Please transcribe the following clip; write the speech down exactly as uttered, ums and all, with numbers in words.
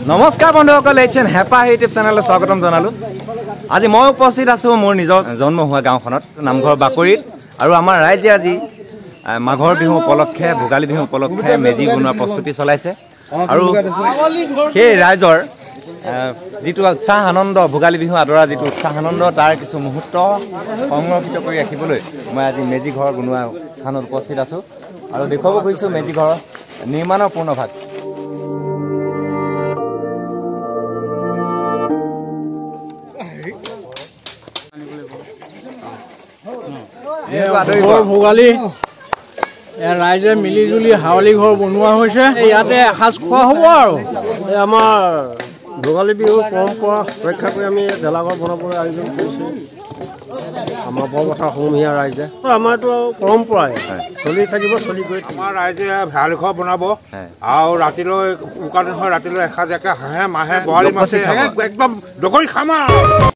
নমস্কাৰ বন্ধুসকল, এইচেন হেপা ইউটিউব চেনেললৈ স্বাগতম জনালোঁ। আজি মই উপস্থিত আছোঁ মোৰ নিজৰ জন্ম হোৱা গাঁওখনত, নামঘৰ বাকৰিত। আৰু আমাৰ ৰাইজে আজি মাঘৰ বিহু উপলক্ষে, ভোগালী বিহু উপলক্ষে মেজি বনোৱাৰ প্ৰস্তুতি চলাইছে। আৰু সেই ৰাইজৰ যিটো উৎসাহ আনন্দ, ভোগালী বিহু আদৰা যিটো উৎসাহ আনন্দ, তাৰ কিছু মুহূৰ্ত সংৰক্ষিত কৰি ৰাখিবলৈ মই আজি মেজি ঘৰ বনোৱা স্থানত উপস্থিত আছোঁ আৰু দেখুৱাব খুজিছোঁ মেজি ঘৰৰ নিৰ্মাণৰ পূৰ্ণভাগ। ভোগালী ৰাইজে মিলি জুলি হাৱলি ঘৰ বনোৱা হৈছে, ইয়াতে এসাঁজ খোৱা হ'ব। আৰু আমাৰ ভোগালী বিহুৰ পৰম্পৰা ৰক্ষা কৰি আমি ভেলাঘৰ বনাবলৈ আয়োজন কৰিছোঁ। আমাৰ বৰপথাৰ সমূহীয়া ৰাইজে, আমাৰতো পৰম্পৰাই চলি থাকিব, চলি গৈ আমাৰ ৰাইজে ভেলাঘৰ ঘৰ বনাব আৰু ৰাতিলৈ উৰুকা দিন হয়, ৰাতিলৈ এসাঁজ একে হাঁহে মাহে বৰালি মাছে একদম দগৰি খাম আৰু।